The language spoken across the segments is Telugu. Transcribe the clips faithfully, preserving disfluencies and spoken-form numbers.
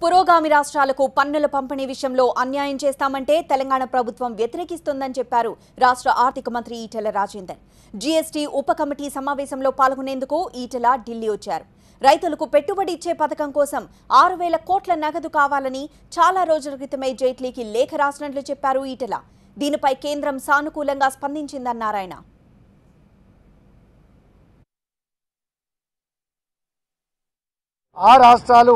పురోగామి రాష్ట్రాలకు పన్నుల పంపిణీ విషయంలో అన్యాయం చేస్తామంటే తెలంగాణ ప్రభుత్వం వ్యతిరేకిస్తుందని చెప్పారు రాష్ట్ర ఆర్థిక మంత్రి ఈటెల రాజేందర్. జీఎస్టీ ఉప కమిటీ సమావేశంలో పాల్గొనేందుకు ఈటెల ఢిల్లీ వచ్చారు. రైతులకు పెట్టుబడి ఇచ్చే పథకం కోసం ఆరు వేల కోట్ల నగదు కావాలని చాలా రోజుల క్రితమే జైట్లీకి లేఖ రాసినట్లు చెప్పారు ఈటెల. దీనిపై కేంద్రం సానుకూలంగా స్పందించిందన్నారాయన. ఆ రాష్ట్రాలు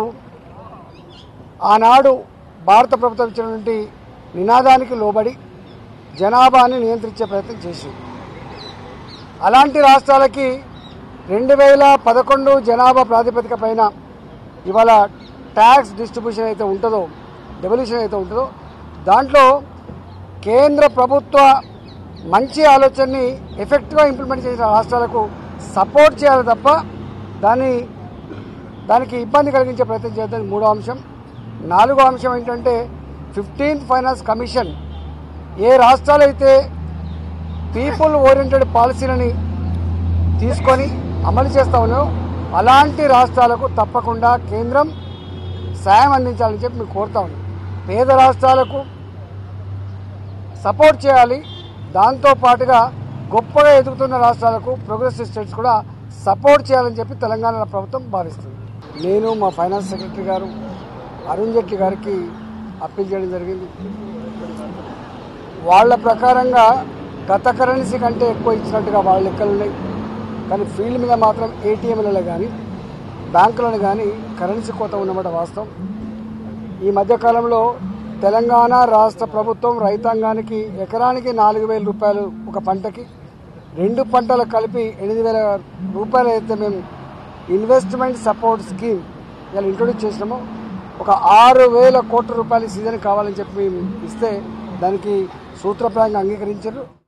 ఆనాడు భారత ప్రభుత్వం ఇచ్చినటువంటి నినాదానికి లోబడి జనాభాని నియంత్రించే ప్రయత్నం చేసింది. అలాంటి రాష్ట్రాలకి రెండు వేల పదకొండు జనాభా ప్రాతిపదిక పైన ఇవాళ ట్యాక్స్ డిస్ట్రిబ్యూషన్ అయితే ఉంటుందో, డెవల్యూషన్ అయితే ఉంటుందో, దాంట్లో కేంద్ర ప్రభుత్వ మంచి ఆలోచనని ఎఫెక్టివ్గా ఇంప్లిమెంట్ చేసిన రాష్ట్రాలకు సపోర్ట్ చేయాలి తప్ప దాన్ని దానికి ఇబ్బంది కలిగించే ప్రయత్నం చేద్దాం. మూడో అంశం. నాలుగో అంశం ఏంటంటే ఫిఫ్టీన్త్ ఫైనాన్స్ కమిషన్ ఏ రాష్ట్రాలైతే పీపుల్ ఓరియంటెడ్ పాలసీలని తీసుకొని అమలు చేస్తా ఉన్నాయో అలాంటి రాష్ట్రాలకు తప్పకుండా కేంద్రం సాయం అందించాలని చెప్పి మేము కోరుతా ఉన్నాం. పేద రాష్ట్రాలకు సపోర్ట్ చేయాలి, దాంతోపాటుగా గొప్పగా ఎదుగుతున్న రాష్ట్రాలకు ప్రోగ్రెసివ్ స్టేట్స్ కూడా సపోర్ట్ చేయాలని చెప్పి తెలంగాణ ప్రభుత్వం భావిస్తుంది. నేను మా ఫైనాన్స్ సెక్రటరీ గారు అరుణ్ జైట్లీ గారికి అప్పీల్ చేయడం జరిగింది. వాళ్ళ ప్రకారంగా గత కరెన్సీ కంటే ఎక్కువ ఇచ్చినట్టుగా వాళ్ళ లెక్కలు ఉన్నాయి. కానీ ఫీల్డ్ మీద మాత్రం ఏటీఎంలలో కానీ బ్యాంకులను కానీ కరెన్సీ కోత ఉన్నమాట వాస్తవం. ఈ మధ్యకాలంలో తెలంగాణ రాష్ట్ర ప్రభుత్వం రైతాంగానికి ఎకరానికి నాలుగు వేల రూపాయలు ఒక పంటకి, రెండు పంటలు కలిపి ఎనిమిది వేల రూపాయలు అయితే మేము ఇన్వెస్ట్మెంట్ సపోర్ట్ స్కీమ్ ఇలా ఇంట్రొడ్యూస్ చేసినామో ఒక ఆరు వేల కోట్ల రూపాయల సీజన్ కావాలని చెప్పి మేము ఇస్తే దానికి సూత్రప్రాయంగా అంగీకరించారు.